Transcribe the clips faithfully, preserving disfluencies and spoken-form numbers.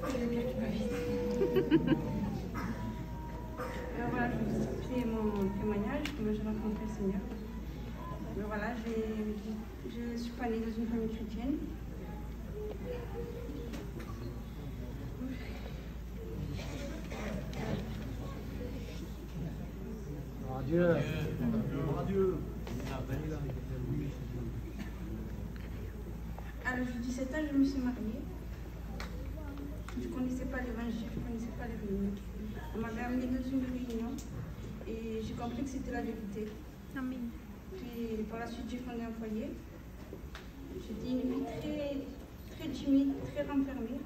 le cœur qui bat vite. Alors voilà, je vous fais mon témoignage, comment j'ai rencontré le Seigneur. Alors voilà, je ne suis pas née dans une famille chrétienne. Dieu. Dieu. À l'âge de dix-sept ans, je me suis mariée. Je ne connaissais pas l'évangile, je ne connaissais pas les réunions. On m'avait amenée dans une réunion et j'ai compris que c'était la vérité. Amen. Puis par la suite, j'ai fondé un foyer. J'étais une fille très, très timide, très renfermée.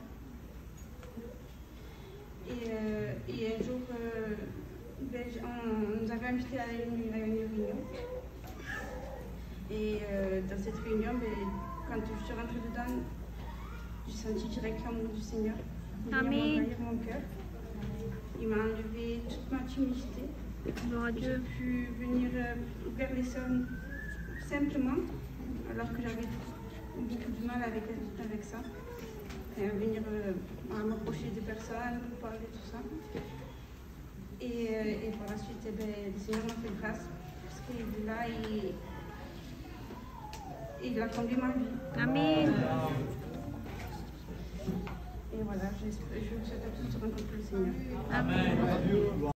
Et, euh, et un jour, euh, ben, on nous avait invités à une, à une réunion. Et euh, dans cette réunion, ben, quand je suis rentrée dedans, j'ai senti direct l'amour du Seigneur. Il m'a envahi mon cœur. Il m'a enlevé toute ma timidité. J'ai pu venir euh, vers les sœurs simplement, alors que j'avais beaucoup de mal avec, avec ça. Et à venir euh, à m'approcher des personnes, pour parler, tout ça. Et, euh, et par la suite, eh ben, le Seigneur m'a fait grâce, parce qu'il est là et il a comblé ma vie. Amen. Et voilà, je vous souhaite à tous de rencontrer le Seigneur. Amen.